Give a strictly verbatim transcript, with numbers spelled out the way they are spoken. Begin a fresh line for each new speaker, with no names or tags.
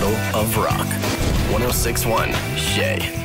capital of rock. one oh six point one Shay.